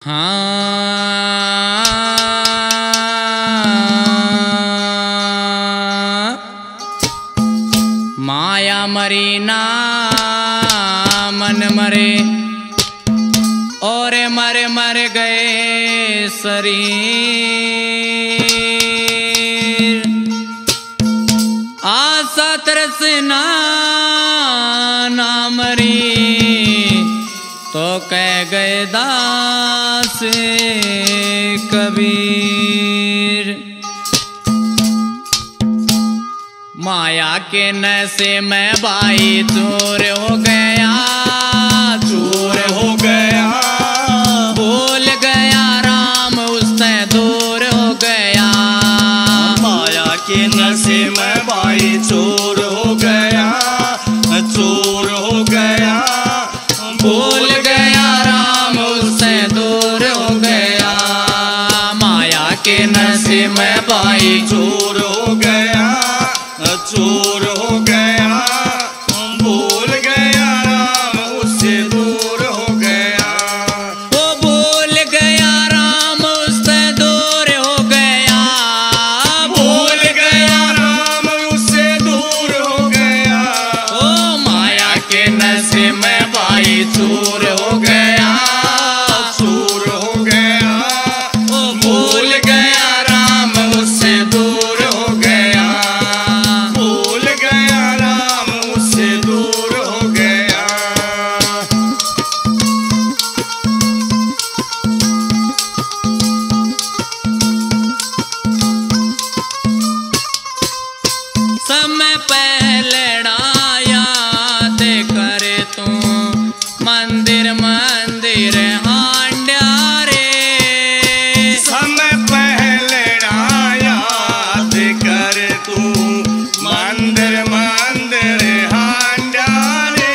माया मरी ना मन मरे और मर मर गए शरीर। आशा तृष्णा ना मरी तो कह गए दास कबीर। माया के नशे में भाई चोर हो गया, चोर हो गया, भूल गया राम उससे दूर हो गया। माया के नशे में भाई चोर हो गया, चोर हो गया, भूल गया राम उससे दूर हो गया। माया के नशे में भाई चोर हो गया, चोर हो गया, भूल गया राम उससे दूर हो गया। वो भूल गया राम उससे दूर हो गया, भूल गया राम उससे दूर हो गया। ओ माया के नशे में भाई चूर हो गया, चूर हो गया, वो भूल गया राम उससे दूर हो गया। भूल गया राम उससे दूर हो गया। समय पहले याद करे तू मंदिर मंदिर हांड्या रे। समय पहले याद कर तू मंदिर मंदिर हांडा रे।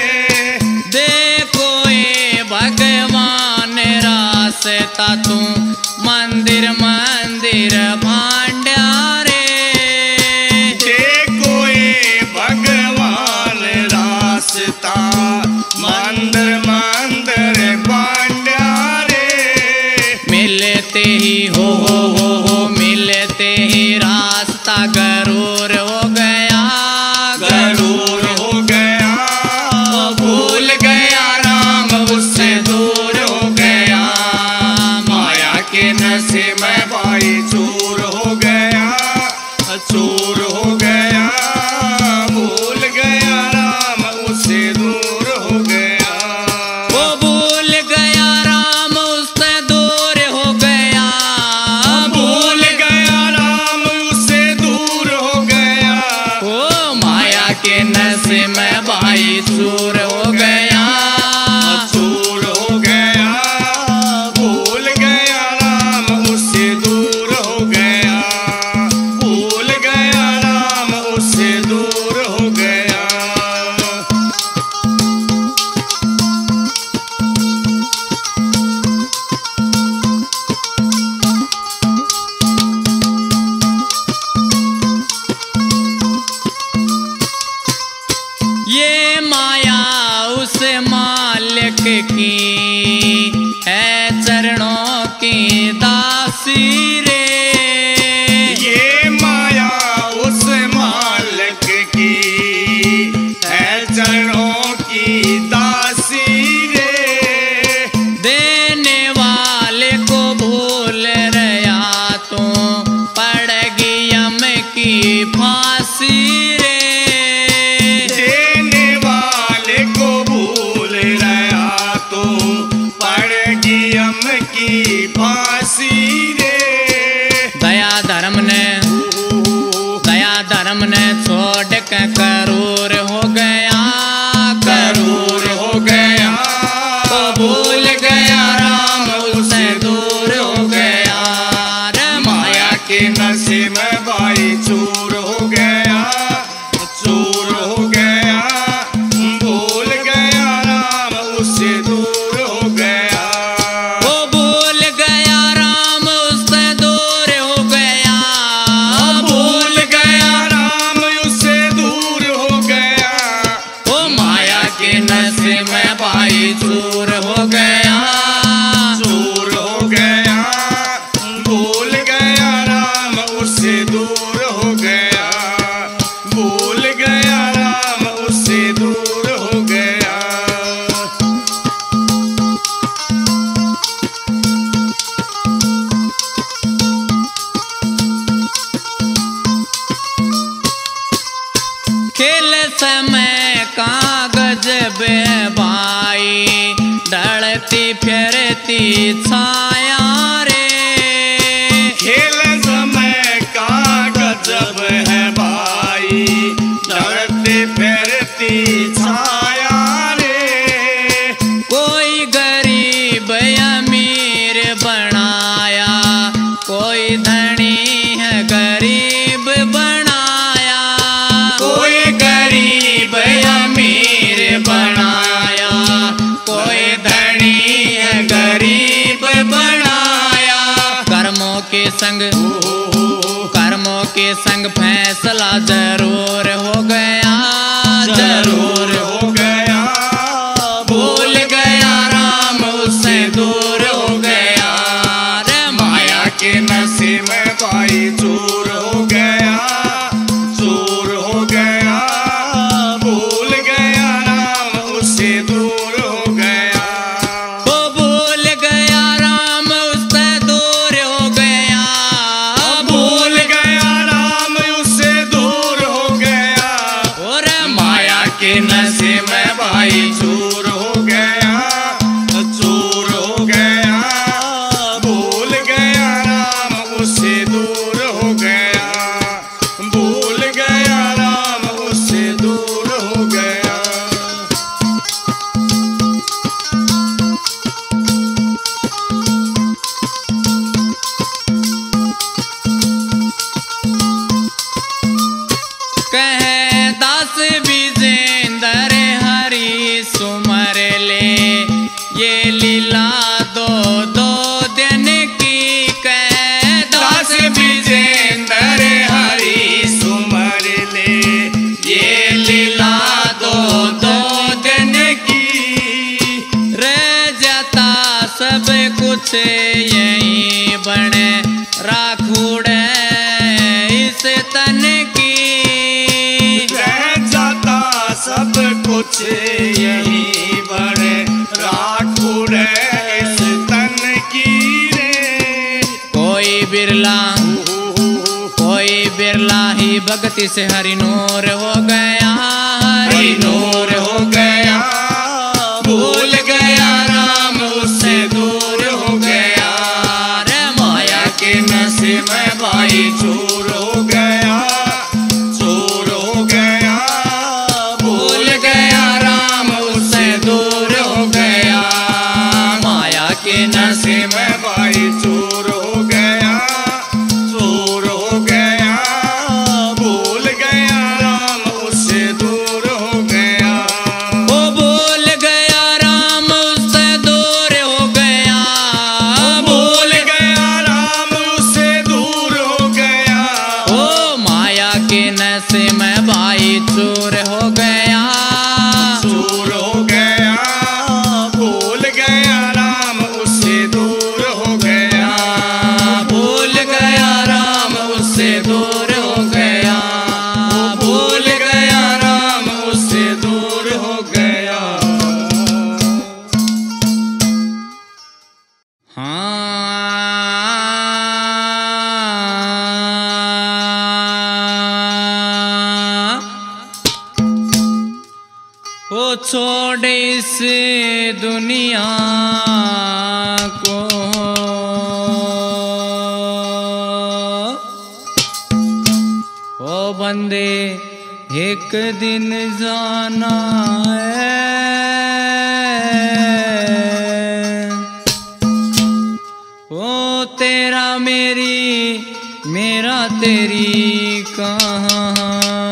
देखो ये भगवान रास्ता तू मंदिर मंदिर भांड्या रे। देखो ये भगवान रास्ता मंदिर मंदिर बांड्या रे। मिलते ही हो मिलते ही रास्ता गरूर हो गया, गरूर हो गया, भूल गया राम उससे दूर हो गया। माया के नशे में भाई चोर हो गया, चोर हो गया, भूल गया राम उससे दूर हो गया। वो भूल गया राम उससे दूर हो गया, भूल गया राम उससे दूर हो गया। ओ माया के नशे में भाई चूर हो गया, चोर हो गया, भूल गया राम उससे दूर हो गया। भूल गया राम उससे दूर हो गया। ये माया उस मालिक की है चरणों की दासी रे। ये माया उस मालिक की है चरणों की दासी रे। देने वाले को भूल रहा तो पड़गी यम की फांसी रे। देने वाले को भूल रहा तो पड़गी यम की फांसी रे। दया धर्म ने छोड़ के करूर हो गया, करूर हो गया, तो भूल गया राम उससे दूर हो गया। रे माया के नशे में भाई चोर हो गया, चोर हो गया, भूल गया राम उससे दूर हो गया। वो भूल गया राम उससे दूर हो गया, भूल गया राम उससे दूर हो गया। समय कागज भाई ढलती फिरती छाया रे। खेल समय का गजब है भाई ढलती फिरती छाया रे। कोई गरीब अमीर बनाया कोई धनी है गरीब बनाया। कोई गरीब अमीर बनाया कोई धनी है गरीब बनाया। कर्मों के संग फैसला जरूर हो गया जरूर हो गया। भूल गया राम उससे दूर हो गया रे। माया के नशे में भाई चूर हो गया चूर हो गया। भूल गया राम उससे दूर हो गया। वो भूल गया राम उससे दूर हो गया। भूल गया राम उससे दूर हो गया। और माया के नशे में भाई चूर हो गया चूर हो गया। भूल गया राम उससे दूर हो गया। भूल गया राम उससे दूर हो गया। कहे दास विजेंद्र हरि सुमर ले ये लीला दो दो दिन की। कहे दास विजेंद्र हरि सुमर ले ये लीला दो दो दिन की। रह जाता सब कुछ यही बने राखूड़े इस तन की। रह जाता सब कुछ यही बड़े राखूड़े इस तन की रे। कोई बिरला ही भक्ति से हरि नूर हो गया हरि नूर हो गया। भूल गया राम उससे दूर हो गया रे। माया के नशे में भाई चूर हो गया चूर हो गया। भूल गया राम उससे दूर हो गया। माया के नशे में भाई चूर हो गया चूर हो गया। भूल गया राम उससे दूर हो गया। ओ भूल गया राम उससे दूर हो गया। भूल गया राम उससे दूर हो गया। ओ माया के नशे में भाई चूर हो गया चूर हो गया। भूल गया राम उससे दूर हो गया। भूल गया राम उससे दूर हो गया। भूल गया राम उससे दूर हो गया। हाँ वो छोड़ इस दुनिया को ओ बंदे एक दिन जाना है। ओ तेरा मेरी मेरा तेरी कहाँ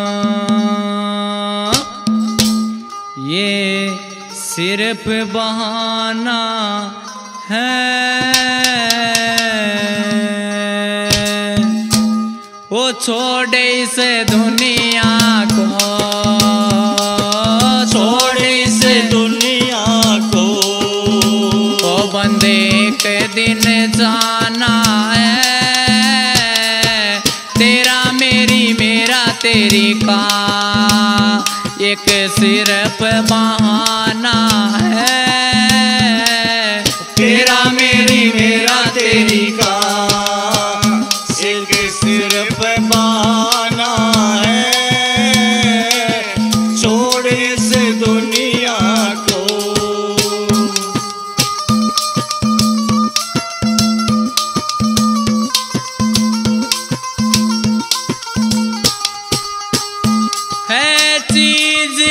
ये सिर्फ बहाना है। वो छोड़ इस दुनिया को छोड़ इस दुनिया को ओ बंदे एक दिन जाना है। तेरा मेरी मेरा तेरी का एक सिर्फ बहाना है। तेरा मेरी मेरा तेरी का एक सिर्फ बहाना है।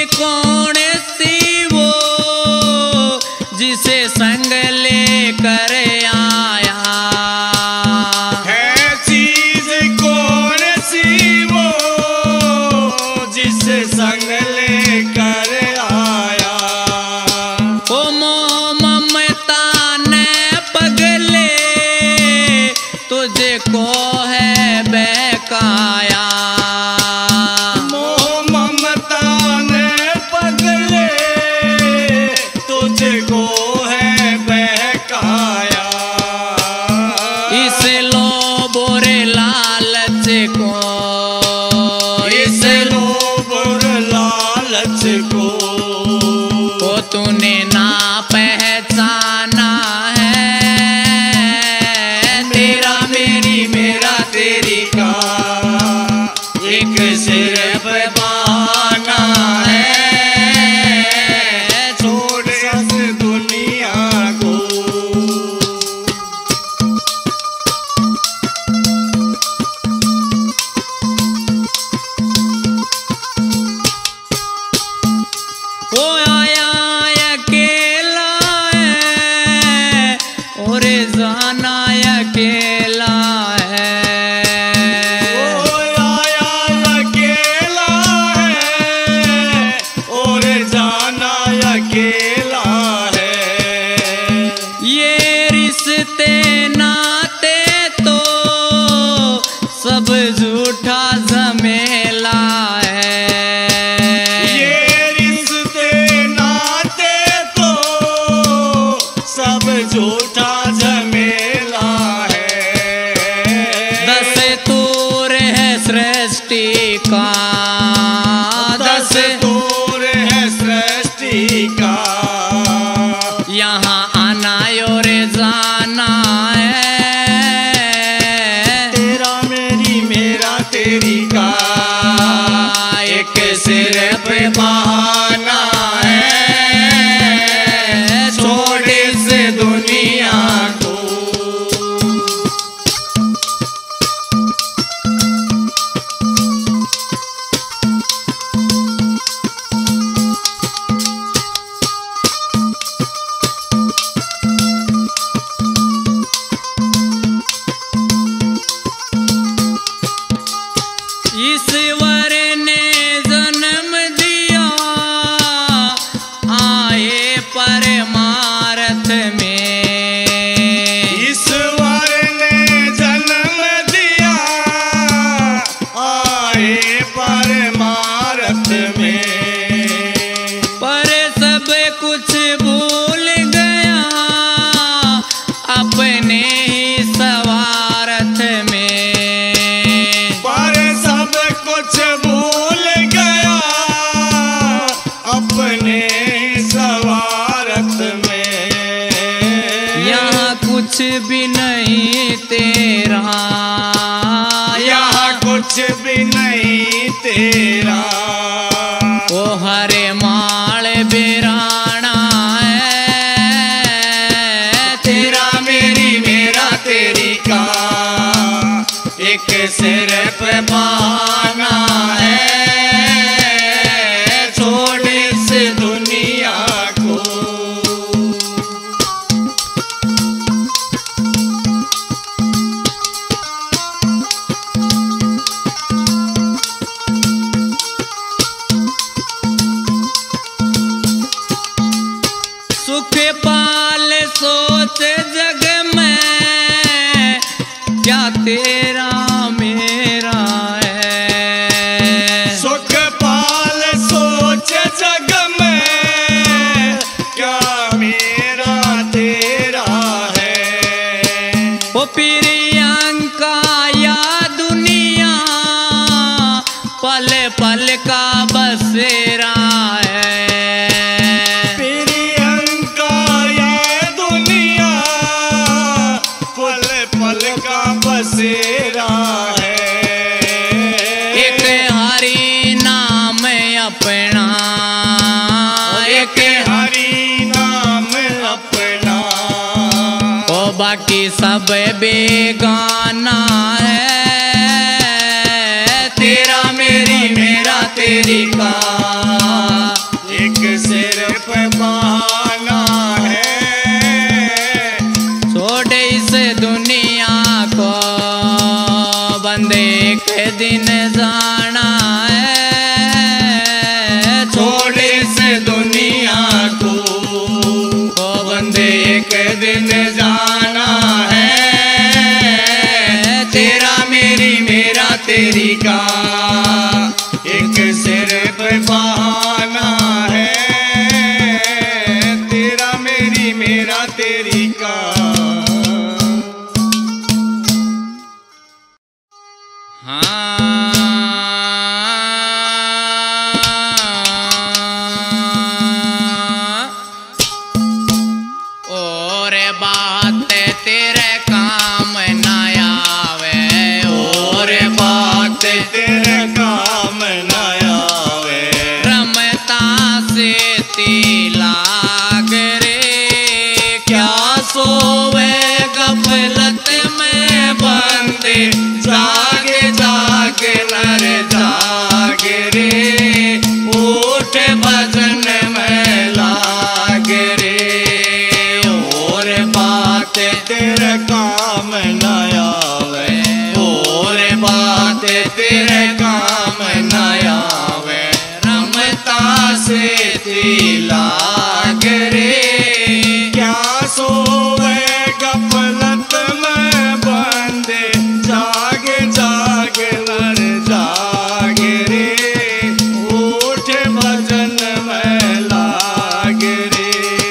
कौन सी वो जिसे संग लेकर आया है चीज कौन सी वो जिसे संग लेकर आया ओ मोह ममता ने पगले तुझे को है बहकाया मोह ममता ने पगले तुझको है बहकाया इस लोभ और लालच को इस लोभ और लालच को तूने ना पहचाना है तेरा मेरी मेरा तेरी का एक सिर्फ बहाना है छोड़ इस दुनिया को वो आया अकेला है और जाना अकेला है वो आया अकेला है और जाना अकेला है ये रिश्ते नाते तो सब झूठा झमेला है ये रिश्ते नाते तो सब झूठा झमेला है दस तूर है सृष्टि का दस दूर है सृष्टि का यहाँ आना और जाना है तेरा मेरी मेरा तेरी का एक सिर्फ बहाना है छोड़ इस दुनिया को ईश्वर ने जन्म दिया आए परमार्थ में ईश्वर ने जन्म दिया आए परमार्थ में पर सब कुछ भूल गया अपने ही स्वार्थ में पर सब कुछ भूल गया अपने स्वार्थ में यहाँ कुछ भी नहीं तेरा यहाँ कुछ भी नहीं तेरा ओ हरे माल बिराना है तेरा मेरी मेरा तेरी का एक सिर्फ बहाना है छोड़ इस दुनिया को सुख पाल सोच जग में क्या तेरा मेरा है सुख पाल सोच जग में क्या मेरा तेरा है ओ प्रियंका या दुनिया पल पल का बसेरा है प्रियंका ये दुनिया पल पल का बसेरा है एक हरि नाम अपना एक हरि नाम अपना ओ बाकी सब बेगाना है तेरा मेरी मेरा तेरी का इस दुनिया को बंदे के दिन जाना है, छोड़ इस दुनिया को बंदे के दिन जाना है। तेरा मेरी मेरा तेरी का एक सिर्फ बहाना है, तेरा मेरी मेरा तेरी का। और बात तेरे काम न आवे, और बात तेरे काम न आवे, रमता से लाग रे, क्या सोवे गफलत में बंदे, जागे जागे नर जागे रे, उठ भजन में लाग रे। और बात तेरे काम न आवे, और बात तेरे काम न आवे, रमता से लाग रे, क्या सोवे गफलत में बंदे, जागे जागे नर जागे रे, उठ भजन में लाग रे।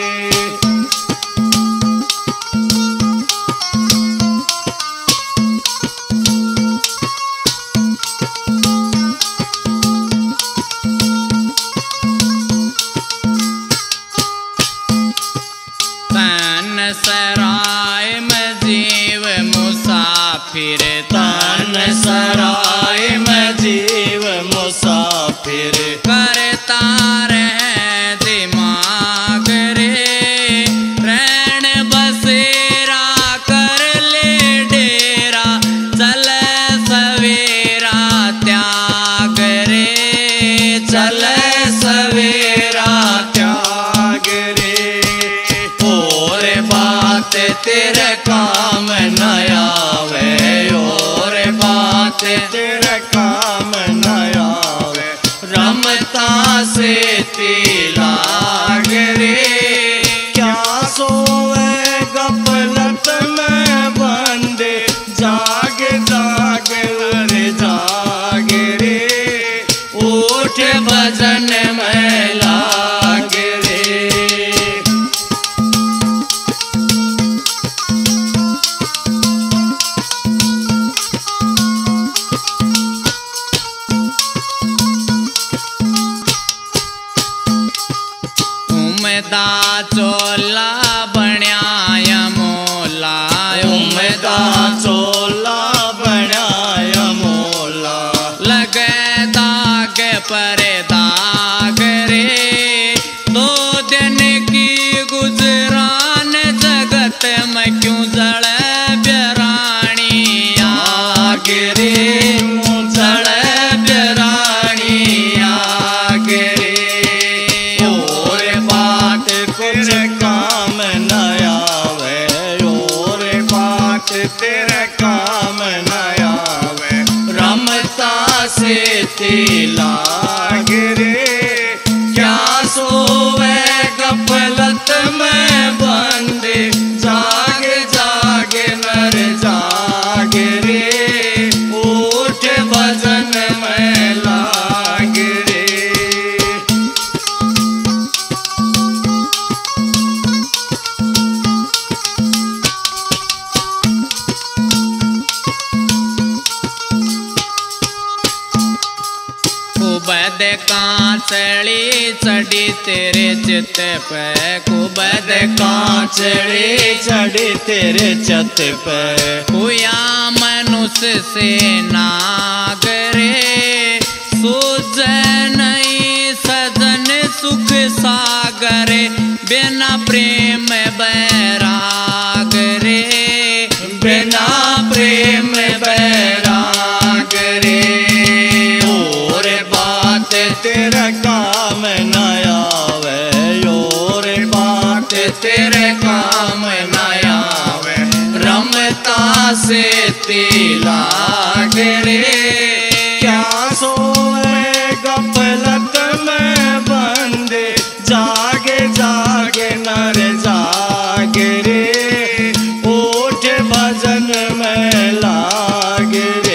तन सराय में जीव मुसाफिर, तन सराय में जीव मुसाफिर, करता रहे दिमाग रे, रैन बसेरा कर ले डेरा, चल सवेरा त्याग रे, चल सवेरा त्याग रे। और बात तेरे काम न आवे, और बात तेरे काम न आवे, रमता से लाग रे, क्या सोवे गफलत में बंदे, जागे जागे नर जागे रे, उठ भजन में लाग रे। उमदा चोला बण्या मोला, उमदा चोला बनाया मोला, लगे दाग पर दाग रे, 2 दिन की गुजरान जगत में क्यों जड़े बेरानी आग रे, जड़े बेरानी आग रे। और बात तेरे काम न आवे, और बात तेरे काम न आवे, रमता से लाग रे, क्या सोवे गफलत में बंदे, जागे जागे नर जागे रे, उठ भजन में लाग रे। कुबद कांचड़ी चढ़ी तेरे चित पे, कुबद कांचड़ी चढ़ी तेरे छत पे, हुआ मनुष्य से नाग रे, सूझ नहीं सजन सुख सागर, बिना प्रेम बैराग रे, बिना प्रेम बैराग रे। और बात तेरे काम न आवे, और बात तेरे काम न आवे, रमता से तिला गिरे। क्या सोए गफलत में बंदे, जागे जागे नर जागे रे, उठ भजन में लागे रे।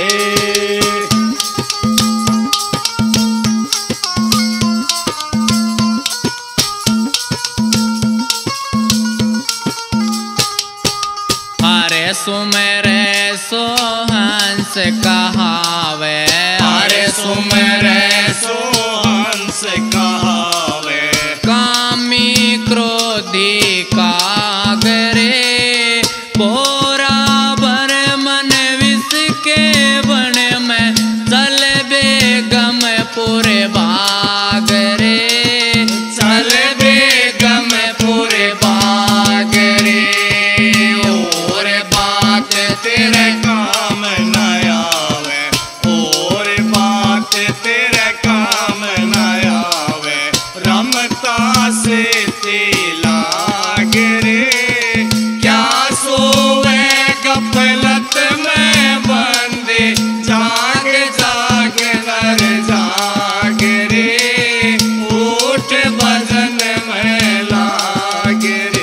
हरे सुमेरे सो हंस कहावे, हरे सुमेरे सो हंस कहावे, कामी क्रोधी कागरे, बोरा भर मन विष के बन में, चल बेगम पूरे भाग रे, चल बेगम पूरे भाग रे। और बात तेरे काम न आवे, और बात तेरे काम न आवे, रमता से तिला गिरे। क्या सोवे गफलत में बंदे, जाग जाग नर जाग रे, उठ भजन में लाग रे।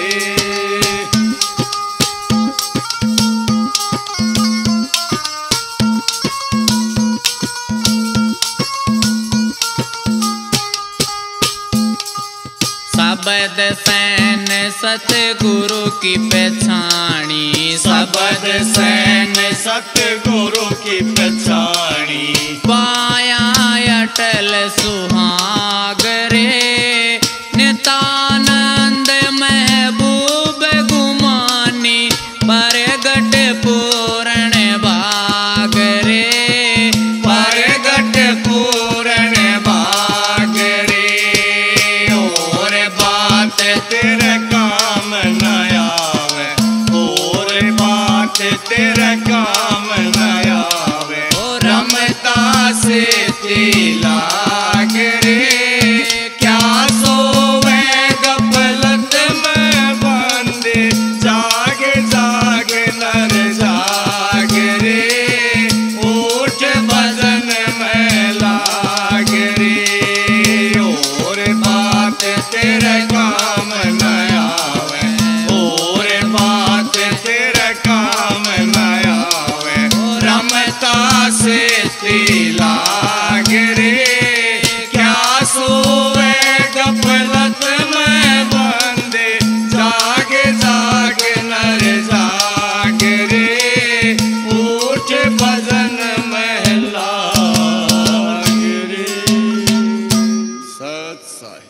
शब्द सैन सतगुरु की पहचानी, शब्द सैन सतगुरु की पहचानी, पाया अटल सुहाग रे, नितानंद महबूब गुमानी, परगट पूर्ण भाग रे, परगट पूर्ण भाग रे। और बात तेरे काम न आवे, और बात तेरे काम न आवे, रमता से तिला गिरे। क्या सोवे गफलत में बंदे, जागे जागे नर जाग रे, उठ भजन में लाग रे। और बात तेरे काम न आवे, और बात तेरे काम न आवे, रमता से तिला गिरे। क्या सोवे गफलत में बंदे, जागे जागे नर जाग रे, उठ भजन में लाग रे। सत साहिब।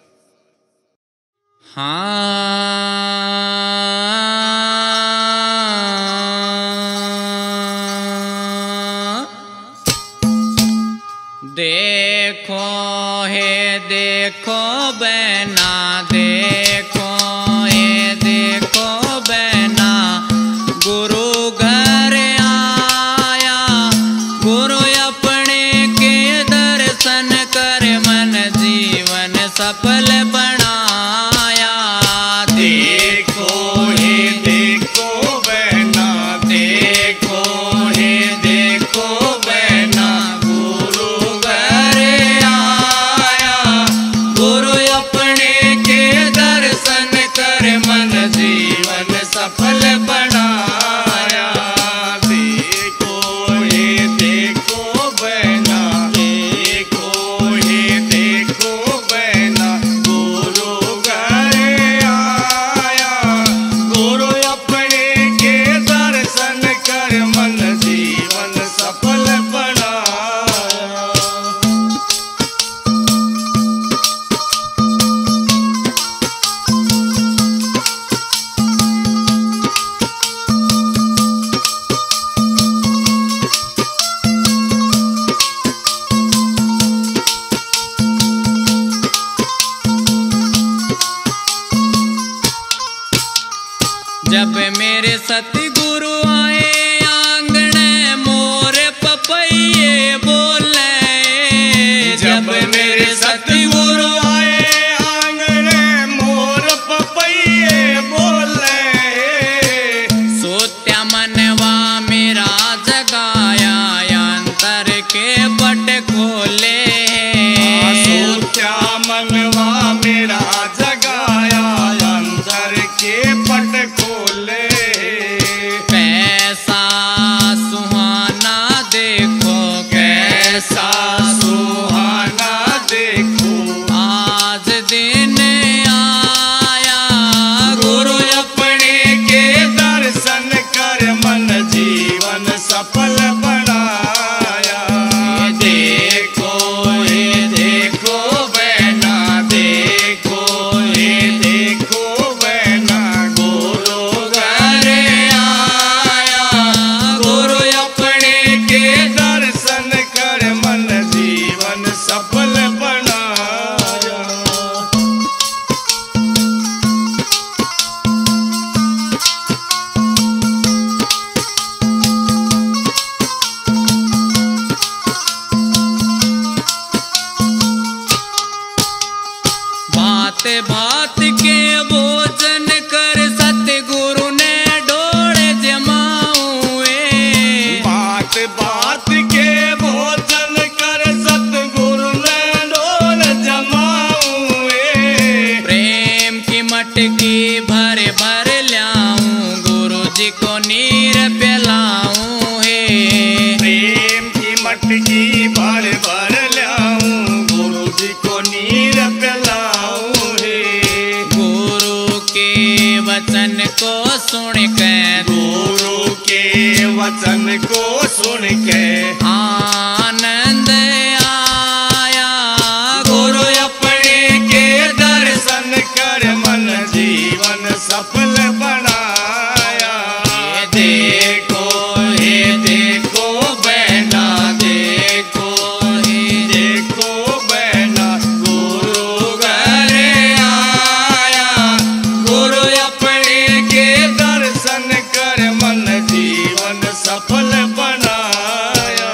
देखो हे देखो बहना, देखो हे देखो बहना, गुरु घर आया, गुरु अपने के दर्शन कर मन जीवन सफल बनाया। देखो हे देखो बहना, देखो हे देखो बहना, गुरु घर आया, गुरु अपने के दर्शन कर मन जीवन सफल बनाया। देखो हे देखो बहना, देखो हे देखो बहना, मनवा मेरा जगाया अंतर के पट खोले। सोचा मनवा मेरा जगाया अंतर के पट खोले। कैसा सुहाना देखो कैसा सुहाना देखो आज दिन आया गुरु अपने के दर्शन कर मन जीवन सफल बनाया। देखो ये देखो बहना देखो ये देखो बहना गुरु घर आया। गुरु अपने के दर्शन कर मन जीवन सफल बनाया। भात भात के भोजन कर सतगुरु ने डोले जमाऊए। बात बात के भोजन कर सतगुरु ने डोल जमाऊए। प्रेम की मटकी भर भर लाऊं गुरु जी को नीर पिलाऊं हे। प्रेम की मटकी भर भर लाऊं गुरु जी को नीर पिलाऊं हे। गुरु के वचन को सुन के गुरु के वचन को सुन के आनंद आया। गुरु अपने के दर्शन कर मन जीवन सफल बनाया। ये देखो बहना देखो ये देखो बहना गुरु घर आया। गुरु अपने के दर्शन कर मन जीवन सफल बनाया।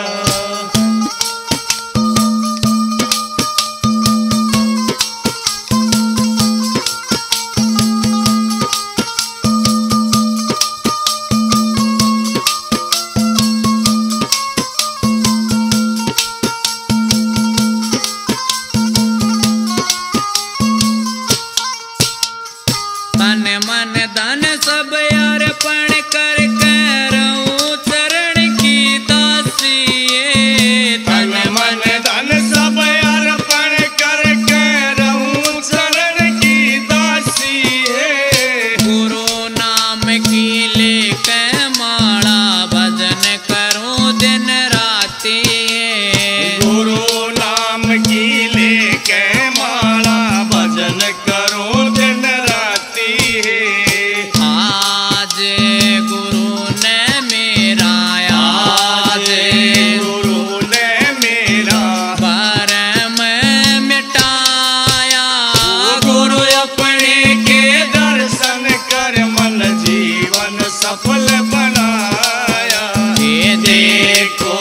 तन मन धन सब अर्पण कर रहूं चरण की दासी। तन मन धन सब अर्पण कर रहूं चरण की दासी है। गुरु नाम की लेके माला भजन करूं दिन राती। गुरु नाम की लेके माला भजन करो दिन राती है। आज गुरु ने मेरा आज गुरु ने मेरा भरम मिटाया। गुरु अपने के दर्शन कर मन जीवन सफल बनाया। ये देखो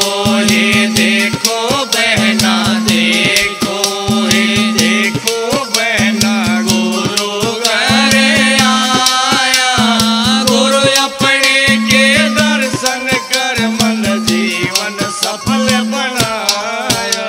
बहना देखो ये देखो बहना गुरु घर आया। गुरु अपने के दर्शन कर मन जीवन सफल बनाया।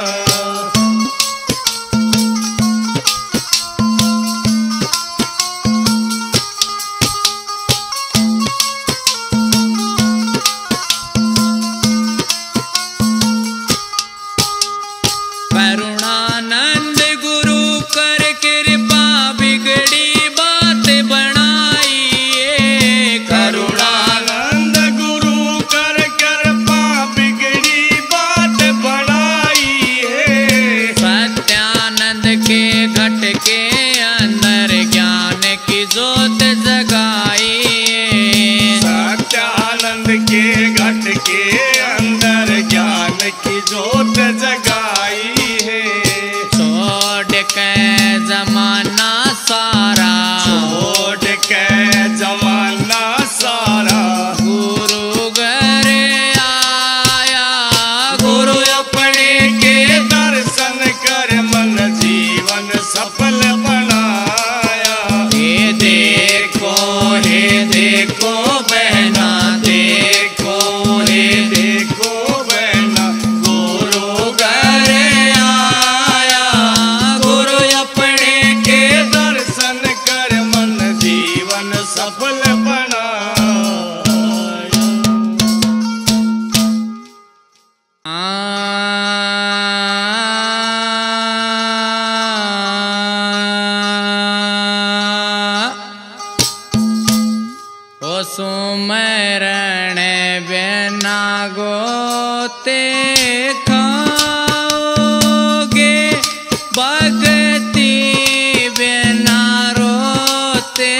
खाओगे, भक्ति बिना रोते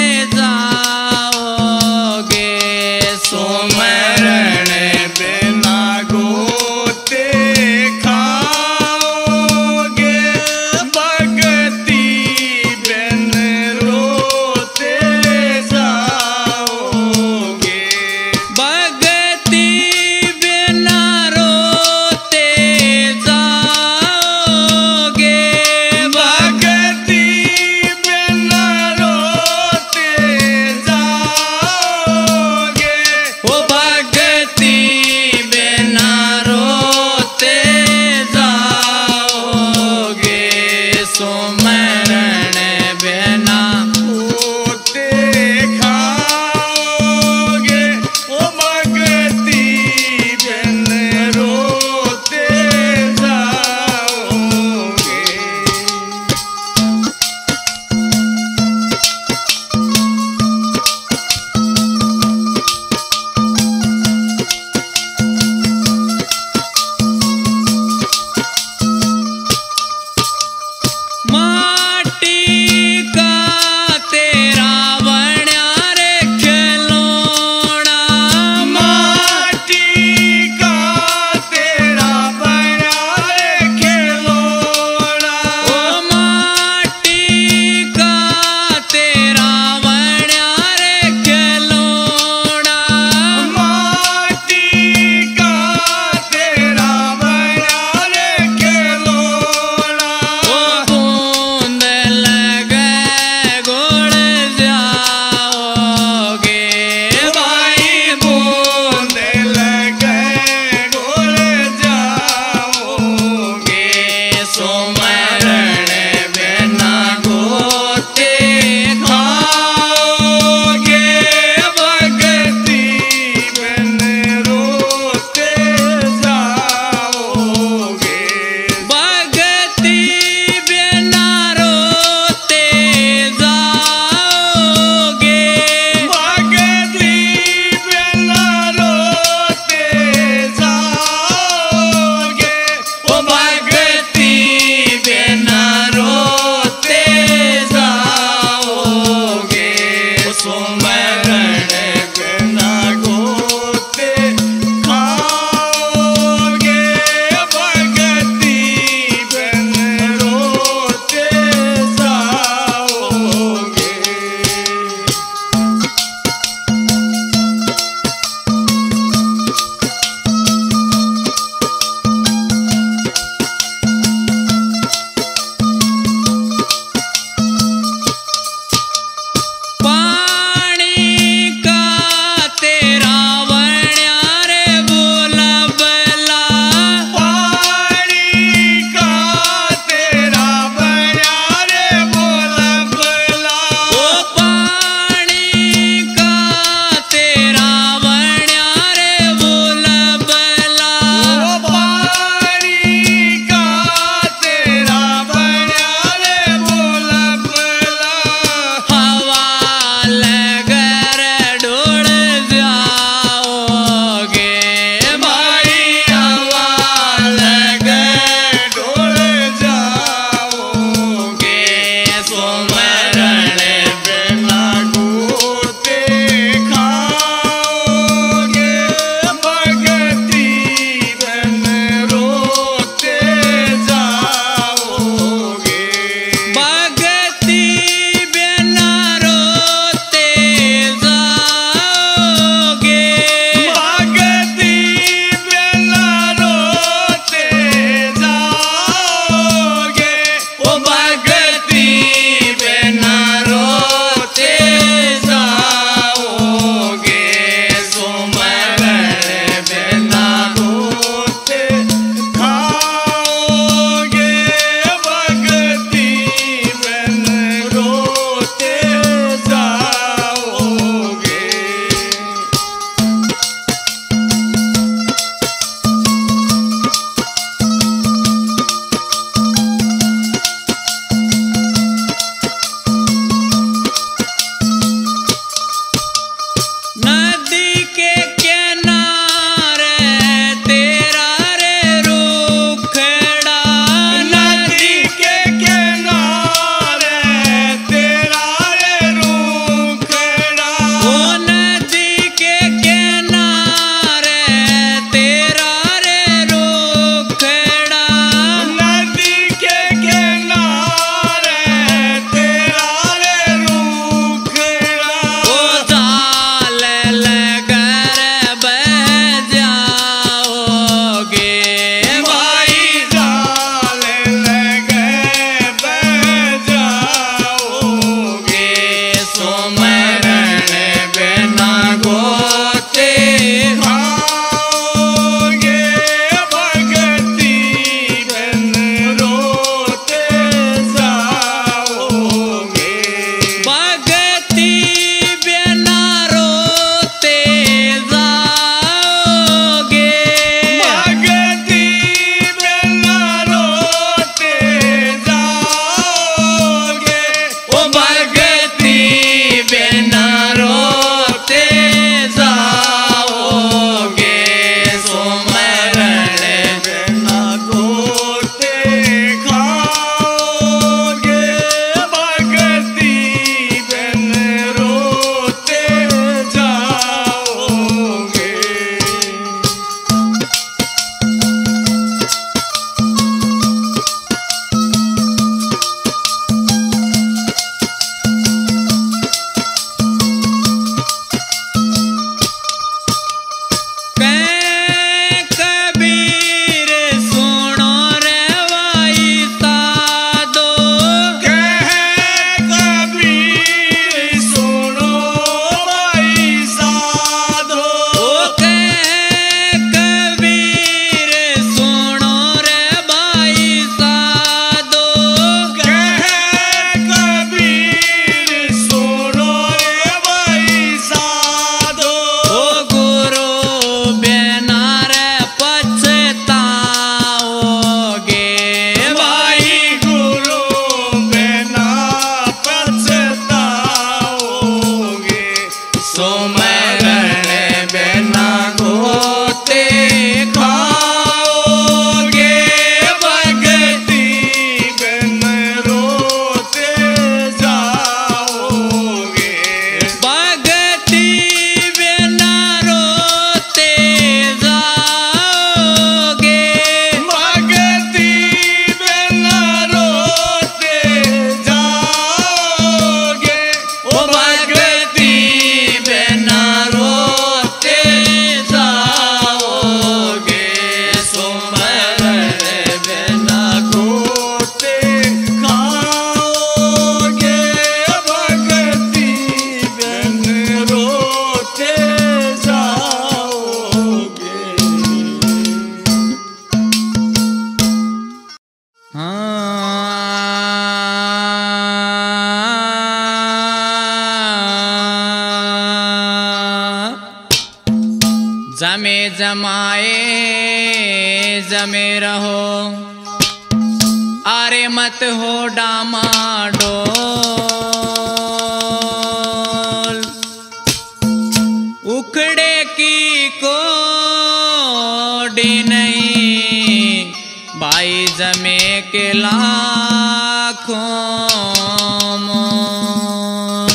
जाओगे। सुमरण बिना गोते खाओगे, भक्ति बिन रोते जाओगे। भक्ति बिना रोते जाओगे, भक्ति बिना रोते जाओगे। ओ जमे जमाए जमे रहो, अरे मत हो डामाडोल। उखड़े की कोडी नहीं, भाई जमे के लाखों मोल।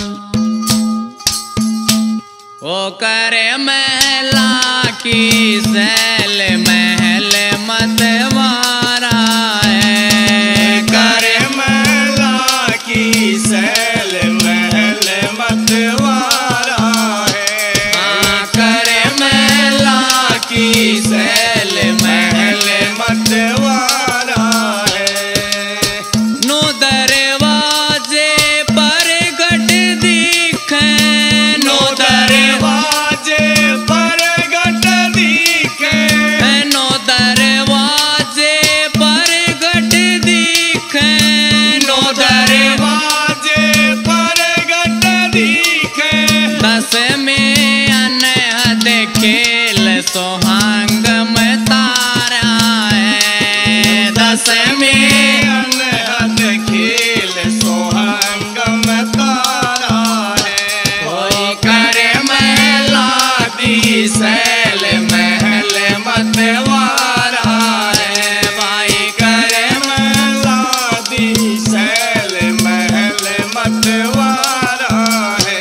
ओ करे महला की सैल महल मतवारा है, करे महला की सैल महल मतवारा है। करे महला की सैल महल मतवारा है। नो दरवाजे पर गट दिखे, नो दरवाजे पर गट दिखे, नो दरवाजे पर गट दिखे, नो दरवाजे पर गट दिखे। दस में अनहद खेल सोहांग में तारा है, दस में अनहद खेल सोहांगम तारा है। कोई करे महला दी सैल महल मतवारा है, भाई करे महला दी सैल महल मतवारा है।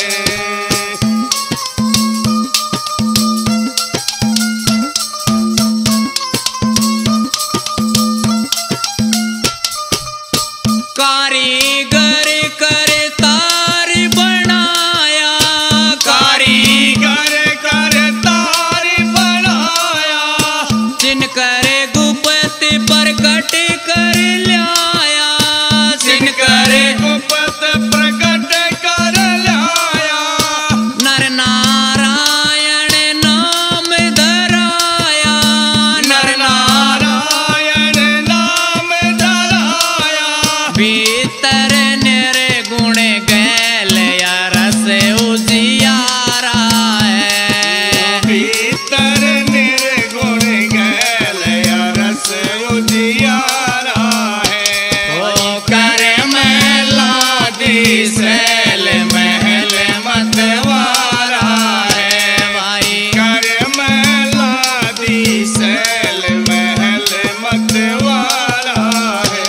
कारीगर करे तार बनाया, कारीगर कर तार बनाया, जिन करे गुप्त प्रकट कर लाया, जिन करे गुप्त प्रकट कर लाया। नर नारायण नाम धराया, नर नारायण नाम धराया, भीतर निर्गुण गैल या रस उजियारा है, भीतर निर्गुण गैल या रस उजियारा है। ओ करे महला दी सैल महल मतवारा है, भाई कर महला दी सैल महल मतवारा है।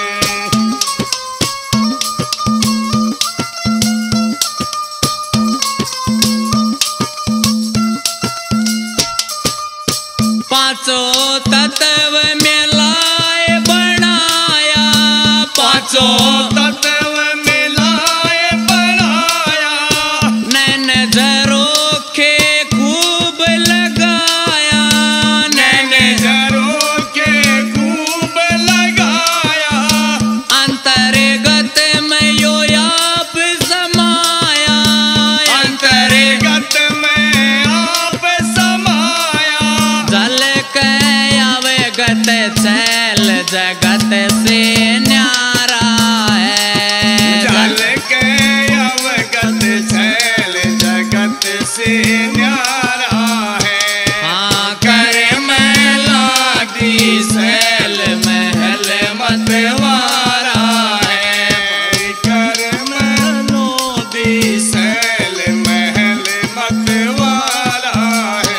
पांचों तत्व मिलाए बनाया, पांचों तत्व मिलाए बनाया, नैन झरोखे खूब लगाया, नैन झरोखे खूब लगाया, अंतर्गत में यो आप समाया, अंतर्गत में आप समाया। जल के अवगत छैल जगत से न्यारा है, जल के अवगत छैल जगत से न्यारा है। हाँ करे महला दी सैल महल मतवारा है, कर महलो दी सैल महल मतवारा है।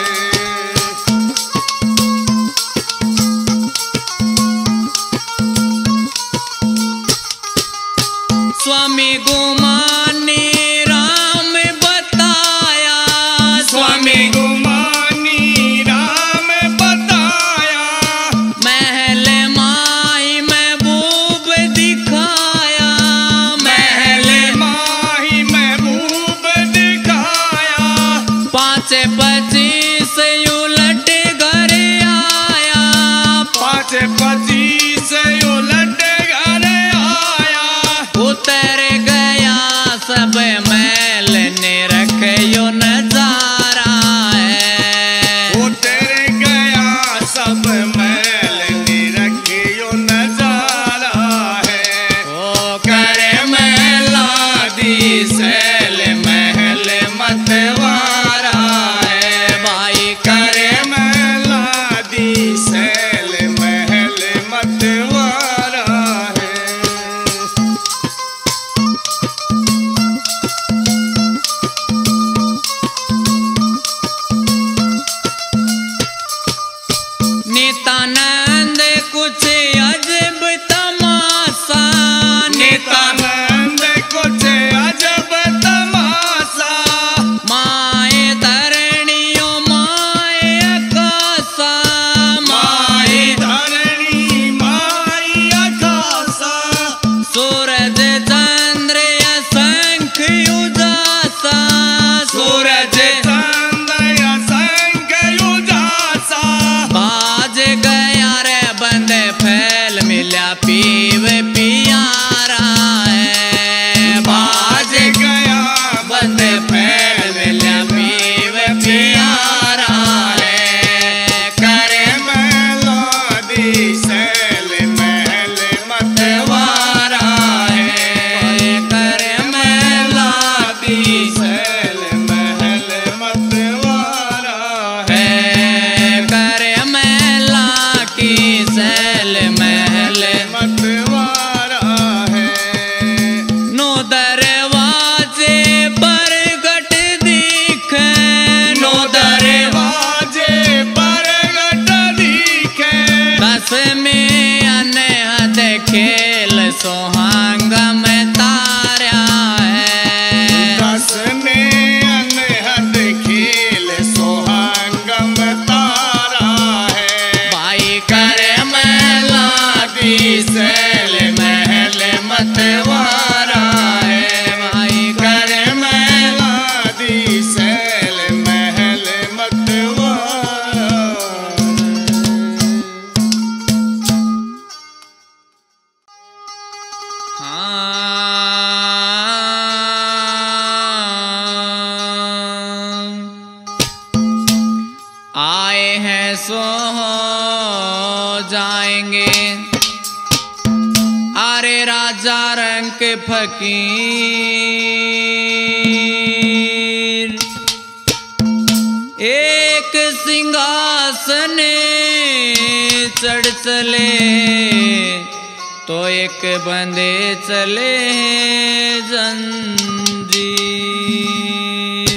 नित्यानंद कुछ अजब तमाशा, नित्यानंद कुछ अजब तमाशा, माए धरणियो माए आकाशा, माए धरणी माई आकाशा, सूरज चंद्र असंख्य उजासा, सूरज चंद्र असंख्य उजासा, बाज गया रे बंद फैल मिला पीव पियारा है, बाज गया बंद फैल मिला पीव पियारा है, करे मेलादी सैल महल मतवारा है, करे मेलादी सैल महल मतवारा है, करे मेला की सैल महल मतवारा है, नो दरवाजे पर गट दिखे, नो दरवाजे पर गट दिखे, दस में अनहद खेल सोहांग में तारा है, दस में अनहद खेल सोहांगम तारा है, भाई करे मेला की सैल महल मतवारा है, भाई करे मेलादी सैल महल मतवारा। आए हैं सो हो जाएंगे, अरे राजा रंग के फकीर, एक सिंहासन चढ़ चले तो एक बंदे चले जंजीर,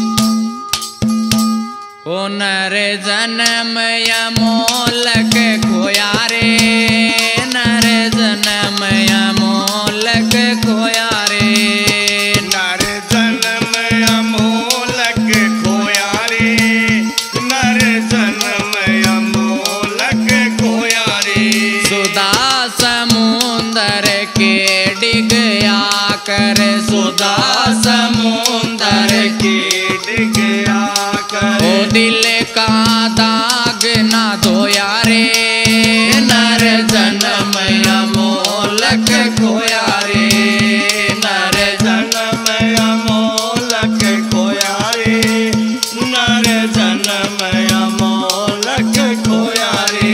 ओ नर जन्म यमोलक खोया रे, नर जन्म यमोलक खोया रे, नर जन्म अमोलक खोया रे, नर जन्म अमोलक खोया रे, सुधा समुंदर के डिगया कर, सुधा समुंदर के डिगया कर, ओ दिल का दाग ना धोया रे, नर जन्म अमोलक खोया रे, नर जन्म अमोलक खोया रे, नर जन्म अमोलक खोया रे,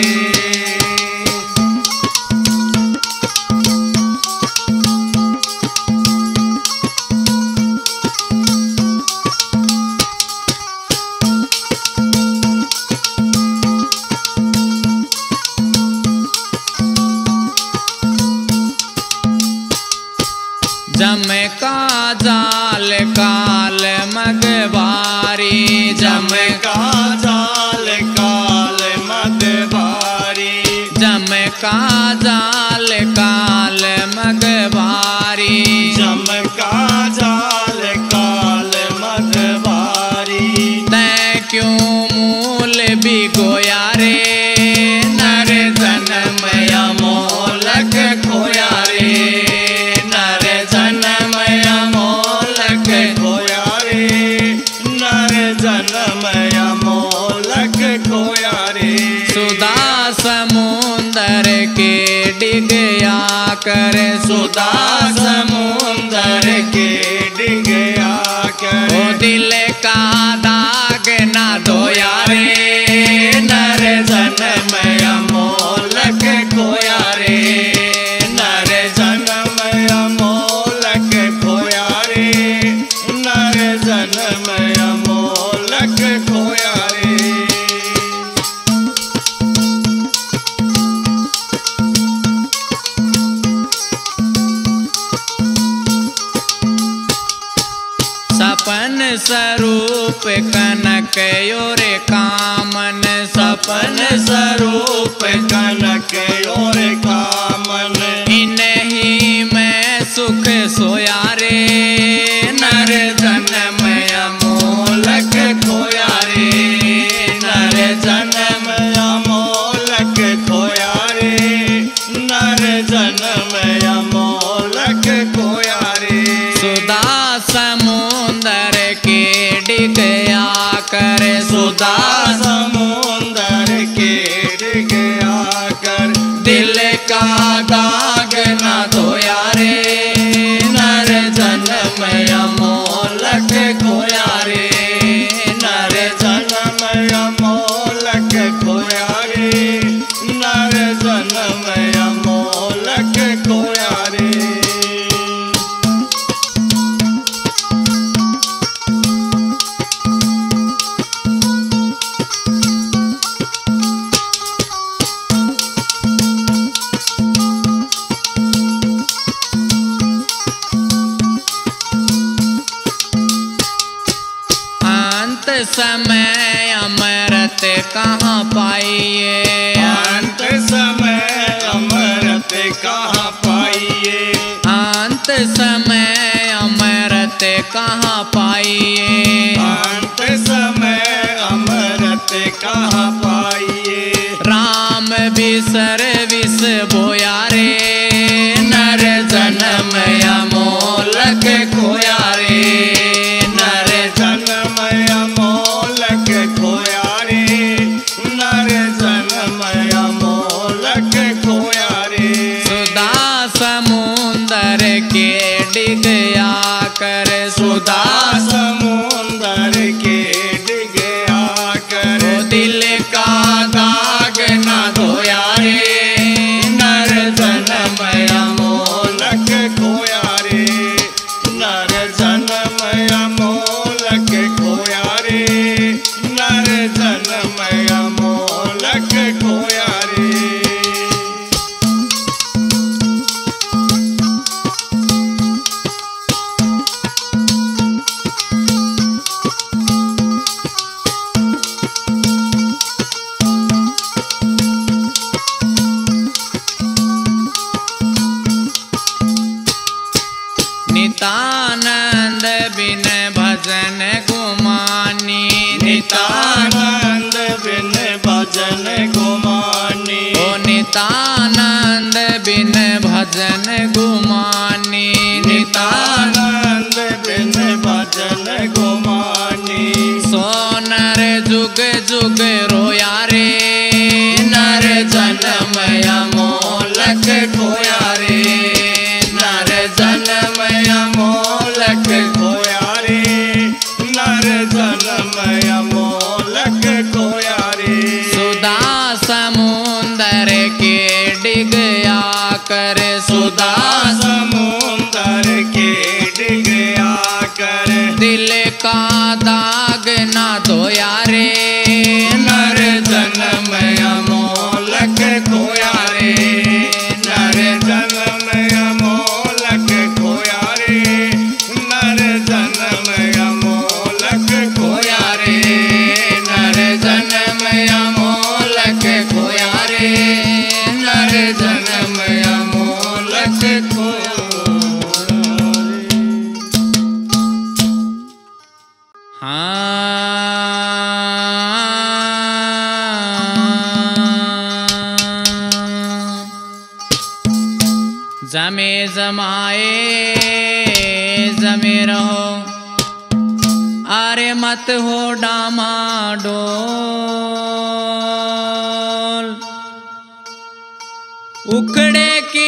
जम का जाल काल मगवारी, जम का जाल काल मदबारी, जम का जाल काल मगवारी, जम का जाल काल मदबारी, तै क्यों मूल भिगोया रे, नर जन्म अमोलक खोया रे, नर जन्म अमोलक खोया रे, नर जन्म अमोलक खोया रे, सुधा समुंदर के डिगया कर, सुधा समुंदर के डिगया कर, ओ दिल का दाग ना धोया रे, नर जन्म अमोलक खोया रे, नर जन्म अमोलक खोया रे, नर जन्म अमोलक खोया रे, सपन स्वरूप कनक योरे कामन, सब अपन स्वरूप कनक और कामन। इन्हीं में सुख सोया रे नर जन्म अमोलक खोया रे, नर जन्म अमोलक खोया रे, नर जन्म अमोलक खोया रे। सुधा समुंदर के डिगया कर, सुधा समुंदर के डिगया कर, दिल का दाग न धोया रे नर जन्म अमोलक खोया रे, नर जन्म अमोलक खोया रे, नर जन्म अमोलक खोया रे। समय अमृत कहाँ पाइए, अंत समय अमृत कहाँ पाइए, अंत समय अमृत कहाँ पाइए, अंत समय अमृत कहाँ पाइए। राम बिसर विष बोया रे नर जन्म अमोलक खोया रे, नर जन्म अमोलक खोया रे, नर जन्म अमोलक खोया रे। सुधा समुंदर के डिगया कर, सुधा समुंदर के डिगया कर, दिल का दाग न धोया रे नर जन्म अमोलक खोया रे, नर जन्म अमोलक खोया रे, नर जन्म अमोलक खोया रे। नितानंद बिन भजन गुमानी, नितानंद बिन भजन गुमानी, ओ नितानंद बिन भजन गुमानी, नितानंद बिन भजन गुमानी। सोनर जुग जुग रोया रे नर जन्म अमोलक खोया रे, नर जन्म अमोलक खोया रे, नर जन्म अमोलक खोया रे। सुधा समुंदर के डिगया कर, सुधा समुंदर के डिगया कर, दिल का दाग न धोया रे नर जन्म अमोलक खोया रे, नर जन्म अमोलक खोया रे, नर जन्म अमोलक खोया रे, नर जन्म अमोलक खोया रे नर जन्म अमोलक खोया रे। जमे जमाए जमे रहो, अरे मत हो डामाडोल, उखड़े की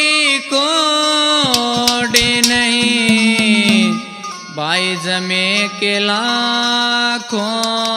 कोड़ी नहीं, भाई जमे के लाखों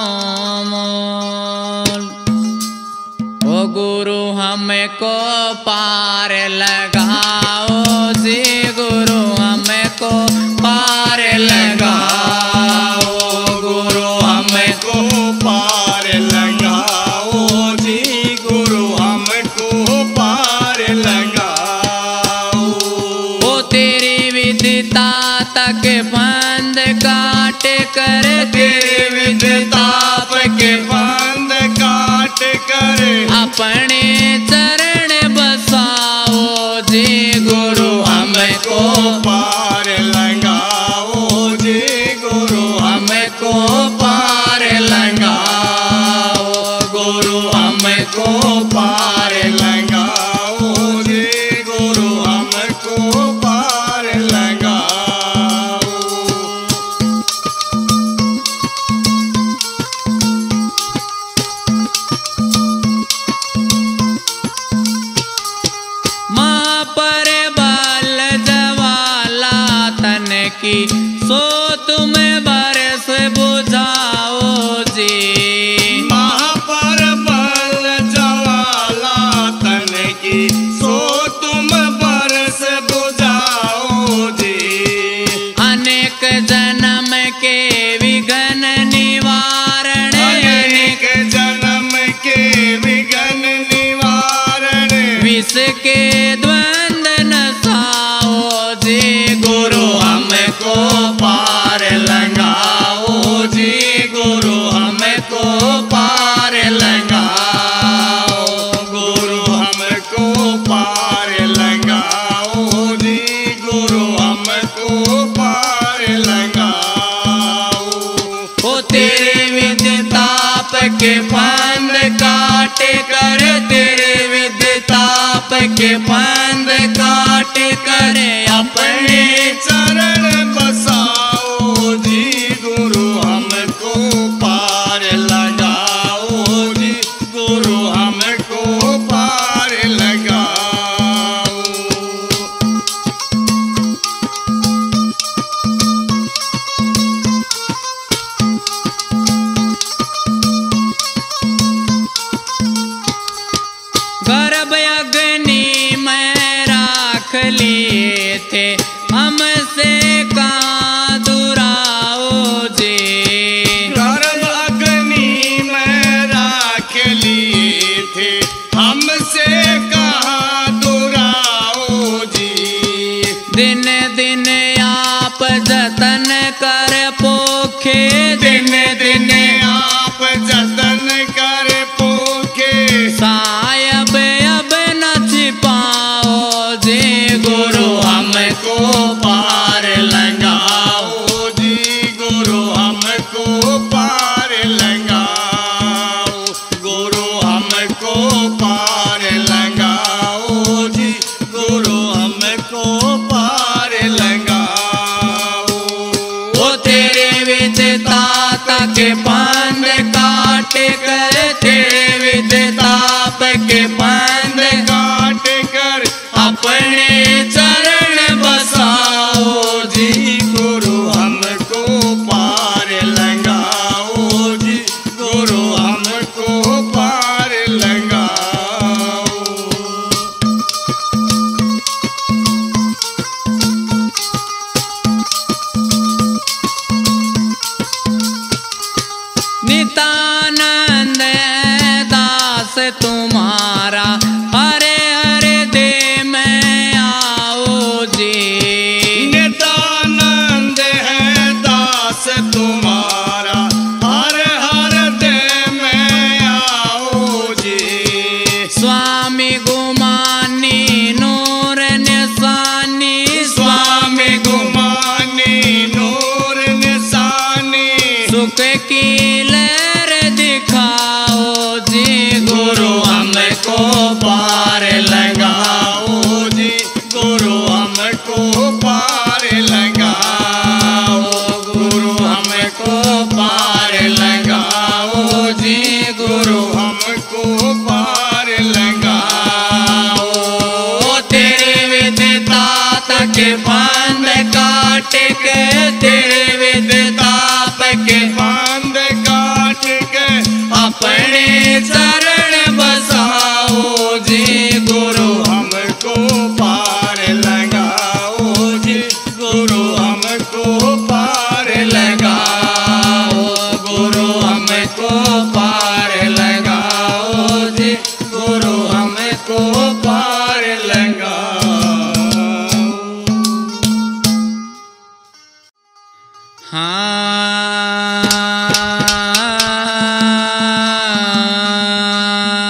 मोल। ओ गुरु हमको पार लगाओ जी, गुरु हमको पार लगाओ, गुरु हमको पार लगाओ जी, गुरु हमको पार लगाओ। ओ तेरी विदिता तक बंद काट कर, तेरे विदिताप के बंद काट कर अपने चरण बसाओ जी गुरु हमको पार लगाओ जी गुरु हमको पार लगाओ गुरु हमको पार लगाओ जी गुरु हमको पार लगाओ। माँ पर बल जवाला तन की सो तुम बरस बुझाओ जी माँ पर बल ज्वाला तन की सो तुम बरस बुझाओ जी। अनेक जन्म के विघ्न निवारण अनेक जन्म के विघ्न निवारण विष के द्वंद नसाओ जी गुरु हमको पार लगाओ जी गुरु हमको पार लगाओ गुरु हमको पार लगाओ जी गुरु हमको पार लगाओ। ओ तेरे विद्य ताप के फंद काट कर तेरे विद्य ताप के फंद काट कर अपने चरण बसाओ जी गुरु हमको पार लगाओ जी गुरु हमको पार लगाओ। गर्भ अग्नि में राख लिए थे हमसे कहाँ दुराओ जी गर्भ अग्नि में राख लिए थे हमसे कहाँ दुराओ जी। दिन दिन आप जतन कर पोखे दिन दिन आप जतन कर पोखे सायब अब न छिपाओ जी गुरु हमको पार लगाओ जी गुरु हमको पार लगाओ गुरु हमको पार लगाओ जी गुरु हमको पार लगाओ। ओ तेरे विद्यता के बंद काट कर तेरे विद्यताप के बंद काट कर अपने चरण बसाओ जी गुरु हमको पार लगाओ जी गुरु हमको पार लगाओ। नितानंद दास तुम्हारा हरे हरे दे में आओ जी नितानंद है दास तुम्हारा हर हर दे में आओ जी। स्वामी गुमानी नूर निशानी स्वामी गुमानी नूर निशानी सुख की लहर दिखाओ जी गुरु हमको पार लगाओ जी गुरु हमको पार लगाओ गुरु हमको पार लगाओ जी गुरु हमको पार लगाओ। तेरे विद्यता के बंद काट के तेरे विद्यताप के बांध काट के अपने चरण बसाओ जी गुरु हमको पार लगाओ जी गुरु हमको पार लगाओ गुरु हमको पार लगाओ जी गुरु हमको पार लगाओ। हाँ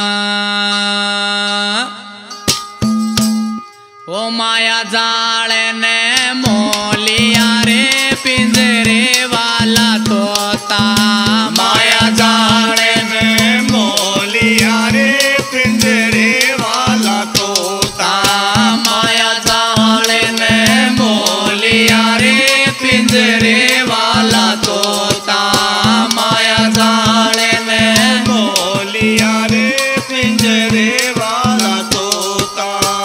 जाल ने मोलिया रे पिंजरे वाला तोता माया जाल ने मोलिया रे पिंजरे वाला तोता माया जाल ने मोलिया रे पिंजरे वाला तोता माया जाल ने मोलिया रे पिंजरे वाला तोता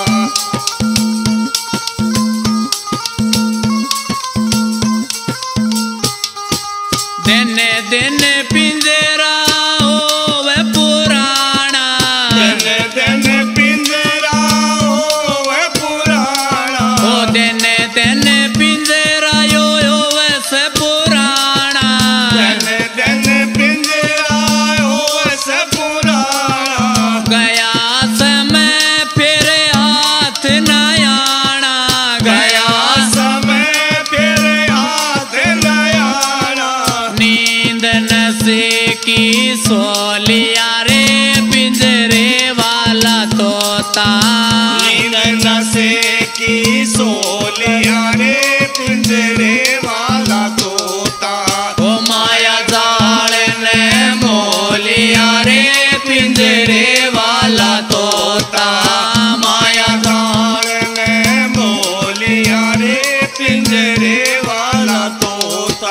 दिन दिन पिंजरा होवे पुराना दिन दिन पिंजरा होवे पुराना ओ दिन दिन पिंजरा होवे से पुराना दिन दिन पिंजरा होवे से पुराना गया समय फिर हाथ न आना गया समय फिर हाथ न आना नींद नशे की सोलिया रे पिंजरे वाला तोता नींद नशे की सोलिया रे पिंजरे वाला तोता ओ माया जाल ने मोलिया रे पिंजरे वाला तोता माया जाल ने मोलिया रे पिंजरे वाला तोता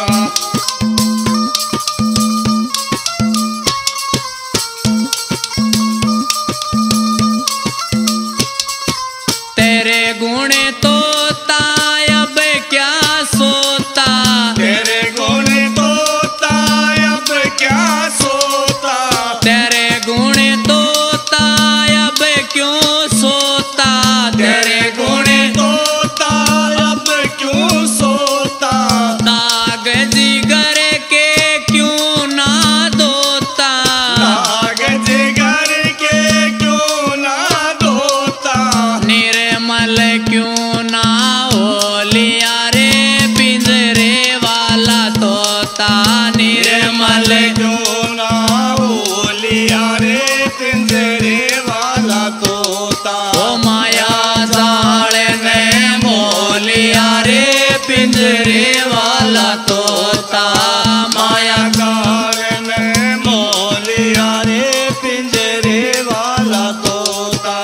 तेरे गुण तोता अब क्या सोता तेरे गुण तोता अब क्या सोता तेरे गुण तोता अब क्यों सोता तेरे गुण तोता अब क्यों सोता दाग जिगर के क्यों ना दोता दाग जिगर के क्यों ना धोता निर्मल क्यों ना ओलिया रे पिंजरे वाला तोता निर्मल क्यों ना ओलिया रे पिंजरे वाला तोता ओ माया जाल ने मोलिया रे पिंजरे वाला तोता माया जाल ने मोलिया रे पिंजरे वाला तोता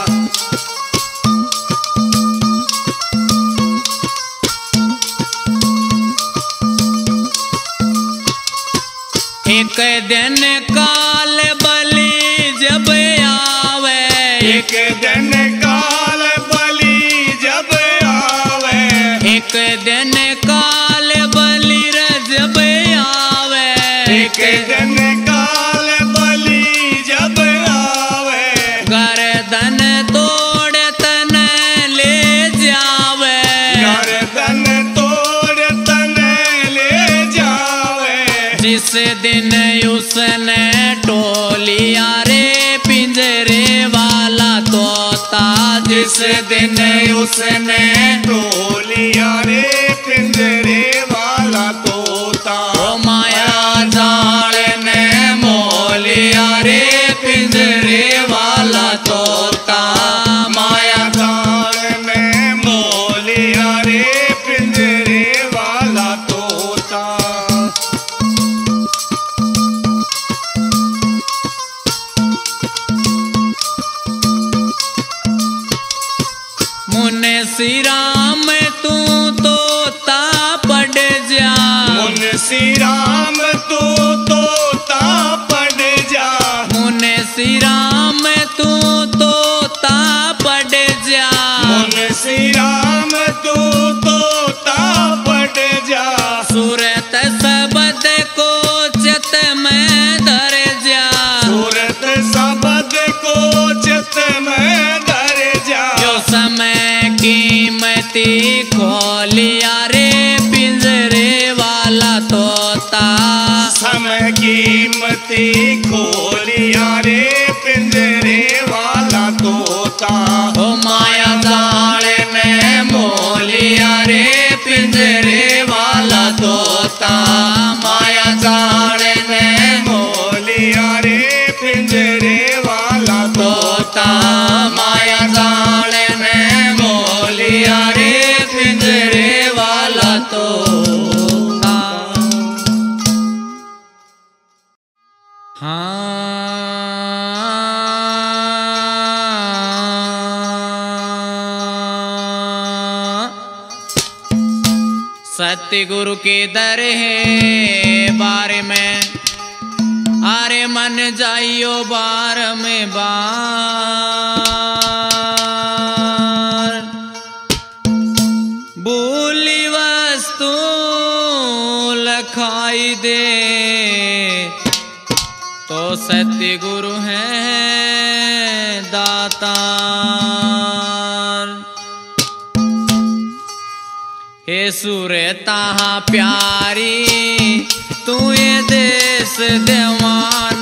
एक दिन काल बलि जब आवे एक दिन काल बलि जब आवे एक दिन काल बलि जब आवे एक दिन काल बलि जब आवे गर्दन तोड़ तन ले जावे गर्दन तोड़ तन ले जावे जिस दिन उसने टोलिया रे पिंजरे वाला तोता जिस दिन उसने टोलिया रे पिंजरे वाला तोता ओ माया जाल ने मोलिया रे पिंजरे वाला तोता माया जाल ने मोलिया रे पिंजरे वाला तोता मुने श्री राम तू तोता पढ़ जा मुंशी राम तू तोता पढ़ जा मुने श्री राम तू तोता पढ़ जा मुंशी राम तू तोता पढ़ जा सूरत सबद को चित में धर जा सूरत सबद को चित में धर जा जो समय कीमती खोलिया रे पिंजरे वाला तोता समय कीमती खोलिया रे पिंजरे वाला तोता ओ माया जाल ने मोलिया रे पिंजरे वाला तोता माया जाल ने मोलिया रे पिंजरे वाला तोता माया जाल ने मोलिया सतगुरु के दर है बारे में, अरे मन जाइयो बार में बार। बोली वस्तु लखाई दे तो सतगुरु हैं दातार। हे सुरता प्यारी तू ये देश देवान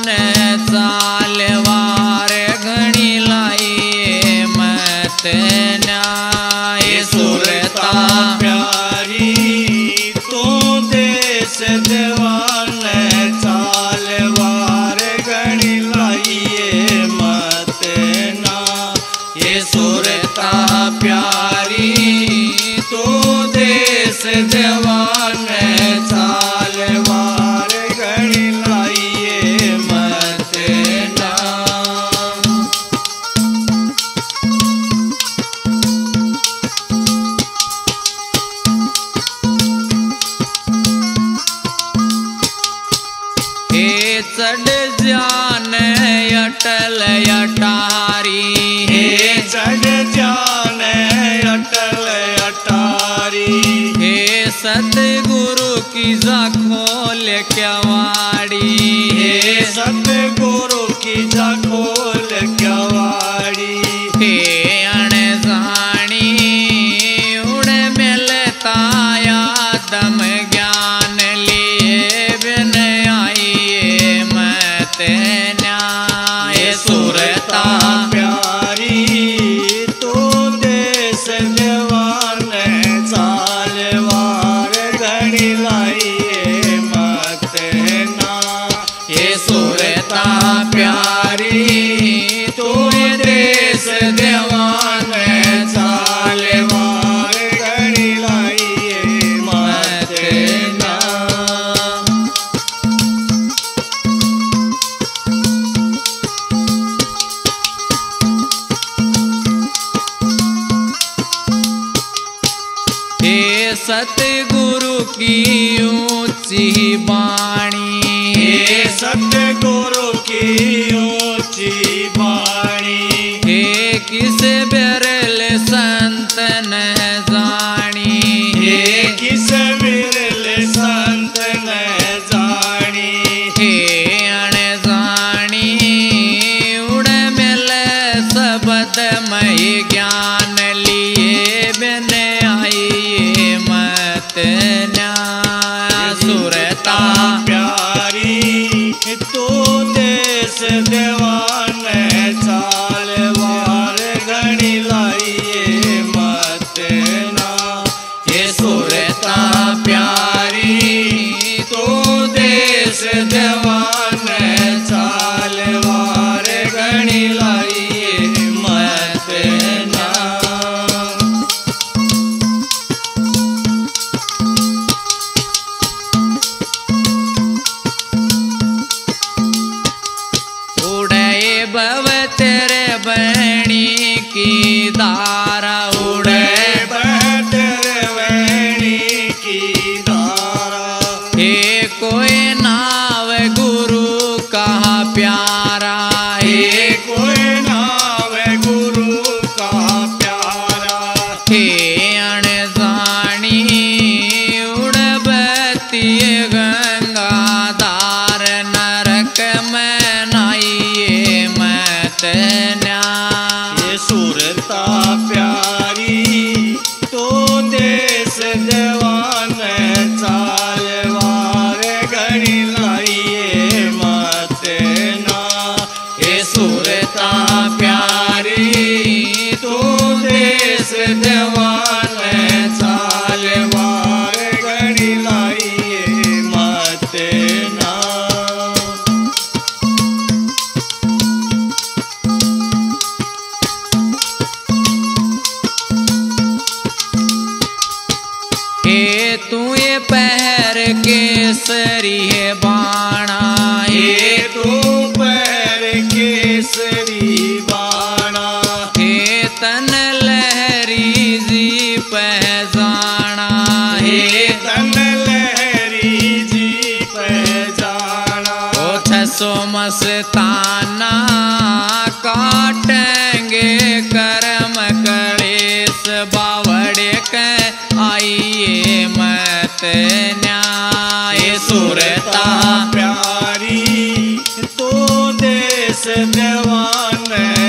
चालवार घणी लाई मत न्याय। सुरता प्यारी तू देश देवान चालवार घणी लाई मत ना। ये सुरता प्यारी तू देश देवान चालवार घणी लाई मत ना। हे चढ़ जान अटल अटारी, हे चढ़ जान अटल अटारी। हे सतगुरु की जा खोल क्यावाड़ी, हे सतगुरु की जा खोल क्यावाड़ी। हे अणजानी उड़ मिलता आदम ज्ञान लिए बिन आइए मत न्याय। सुरता प्यारी तू देश देवान चालवार घणी लाई मत ना। ये सुरता प्यारी तू देश देवान चालवार घणी लाई मत ना। हे सतगुरु की ऊंची बाणी, हे सतगुरु की ऊंची बाणी। हे किस बिरल संत न जानी, हे किस बिरल संत न जानी। हे अणजानी उड़ मिल सबद मय ज्ञान लिए बिन आइए मत न्याय। सुरता प्यारी तू देश देवान चालवार घणी लाई मत ना। ये सुरता प्यारी तू देश देवान चालवार घणी लाई मत ना। उड़े बव तेरे बणी की धारा, उड़े बहतर वेणी की धारा। हे कोई नाव गुरु कहा प्यारा, हे कोई नाव गुरु का प्यारा। हे अणजानी उड़बती गंगाधार नरक में नाइए मत न्याय। ये सुरता प्यारी तो देश देवान चालवार घणी लाई मत ना। ये सुरता प्यारी तो देश देवान चालवार घणी लाई मत ना। हे तू ये पहर केसरी है बाणा, हे तू पैर केसरी बाणा। हे तन लहरी जी पहचाना, हे पछताना काटेंगे कर्म कलेश बावड़े के आइए मत न्याय सुरता प्यारी तो देश देवान